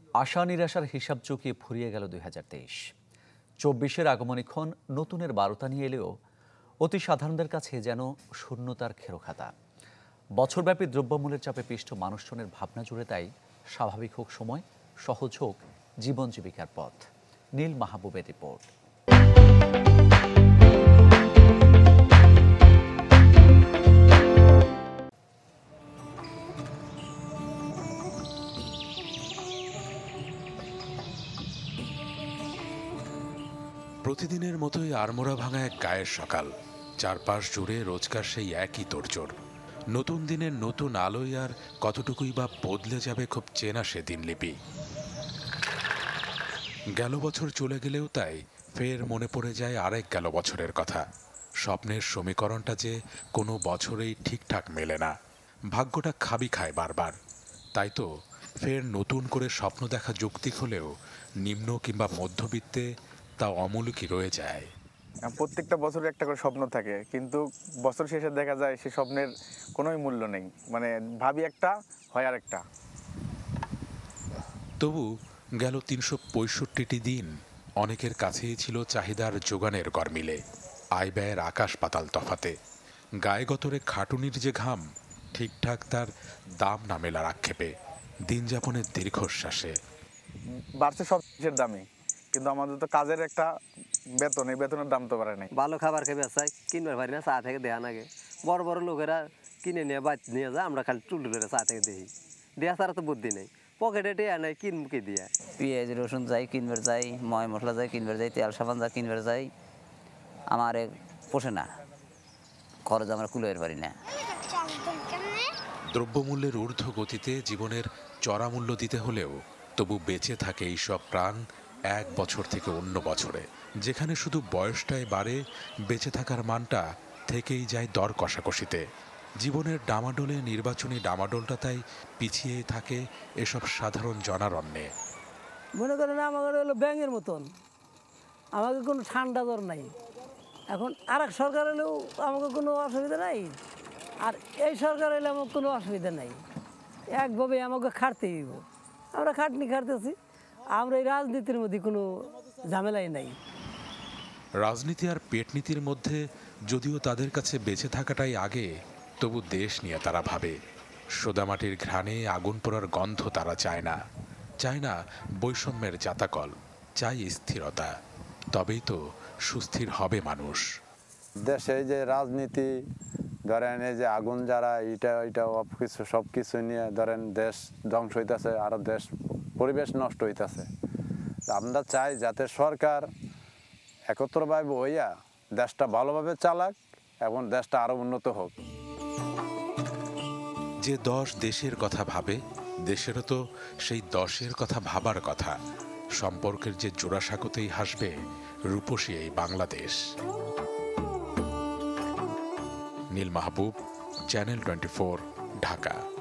আশা নিরাশার হিসাব চুকিয়ে ফুরিয়ে গেল 2023। 24-এর আগমনীক্ষণ নতুনের বার্তা নিয়ে এলেও অতি সাধারণদের কাছে যেন শূন্যতার খেরোখাতা। বছরব্যাপী দ্রব্যমূল্যের চাপে পিষ্ট মানুষজনের ভাবনা জুড়ে তাই স্বাভাবিক হোক সময়, সহজ হোক জীবন জীবিকার পথ। নীল মাহবুবের রিপোর্ট। প্রতিদিনের মতোই আড়মোড়া ভাঙা এক গায়ের সকাল। চারপাশ জুড়ে রোজকার সেই একই তোড়জোড়। নতুন দিনের নতুন আলোয় আর কতটুকুই বা বদলে যাবে খুব চেনা সে দিনলিপি। গেল বছর চলে গেলেও তাই ফের মনে পড়ে যায় আরেক গেল বছরের কথা। স্বপ্নের সমীকরণটা যে কোনো বছরেই ঠিকঠাক মেলে না, ভাগ্যটা খাবি খায় বারবার। তাই তো ফের নতুন করে স্বপ্ন দেখা যৌক্তিক হলেও নিম্ন কিংবা মধ্যবিত্তে তা অমূলকই রয়ে যায়। প্রত্যেকটা বছরে একটা করে স্বপ্ন থাকে, কিন্তু বছর শেষে দেখা যায় সে স্বপ্নের কোনোই মূল্য নেই। মানে ভাবি একটা, হয় আর একটা। তবু গেল ৩৬৫টি দিন অনেকের কাছেই ছিল চাহিদার যোগানের গরমিলে, আয় ব্যয়ের আকাশ পাতাল তফাতে। গায়ে গতরে খাটুনির যে ঘাম, ঠিকঠাক তার দাম না মেলার আক্ষেপে, দিন যাপনের দীর্ঘশ্বাসে। বাড়ছে সব কিছুর দামই, কিন্তু আমাদের তো কাজের একটা বেতন, এই বেতনের দাম তো বাড়ে নাই। ভালো খাবার খেয়ে বেচাই, কিনবার পারি না, চা থেকে দেয়া নাগে। বড় বড় লোকেরা কিনে নিয়ে বাদ নিয়ে যায়, আমরা খালি টুল করে চা থেকে দেখি। দেয়া ছাড়া তো বুদ্ধি নেই, পকেটে টেয়া নেই, কিনবুকে দিয়া। পেঁয়াজ রসুন যাই কিনবার যাই, ময় মশলা যাই কিনবার যাই, তেল সাবান যা কিনবার যাই, আমার পোষে না, খরচ আমরা কুলোয়ের পারি না। দ্রব্যমূল্যের ঊর্ধ্ব গতিতে জীবনের চড়া মূল্য দিতে হলেও তবু বেঁচে থাকে এইসব প্রাণ এক বছর থেকে অন্য বছরে। যেখানে শুধু বয়সটাই বাড়ে, বেঁচে থাকার মানটা থেকেই যায় দর কষাকষিতে। জীবনের ডামাডোলে নির্বাচনী ডামাডোলটা তাই পিছিয়ে থাকে এসব সাধারণ জনারণ্যে। মনে করেন আমাদের হলো ব্যাঙের মতন, আমাকে কোনো ঠান্ডা জ্বর নাই। এখন আর এক সরকার এলেও আমাকে কোনো অসুবিধা নাই, আর এই সরকার এলে আমার কোনো অসুবিধা নাই। একভাবে আমাকে খাটতেই দিব, আমরা খাটতেছি। আমরা এই রাজনীতির মধ্যে কোনো ঝামেলাই নাই। রাজনীতি আর পেটনীতির মধ্যে যদিও তাদের কাছে বেঁচে থাকাটাই আগে, তবু দেশ নিয়ে তারা ভাবে। সোদামাটির ঘ্রাণে আগুন পোড়ার গন্ধ তারা চায় না, চায় না বৈষম্যের জাতাকল, চায় স্থিরতা। তবেই তো সুস্থির হবে মানুষ। দেশে যে রাজনীতি ধরেন, এই যে আগুন যারা এটা সব কিছু নিয়ে ধরেন দেশ ধ্বংস হইতেছে, আরো দেশ পরিবেশ নষ্ট হইতেছে। আমরা চাই যাতে সরকার একত্রভাবে হইয়া দেশটা ভালোভাবে চালাক এবং দেশটা আরো উন্নত হোক। যে 10 দেশের কথা ভাবে, দেশেরও তো সেই 10-এর কথা ভাবার কথা। সম্পর্কের যে জোড়াসাঁকোতেই হাসবে রূপসী এই বাংলাদেশ। নীল মাহবুব, চ্যানেল 24, ঢাকা।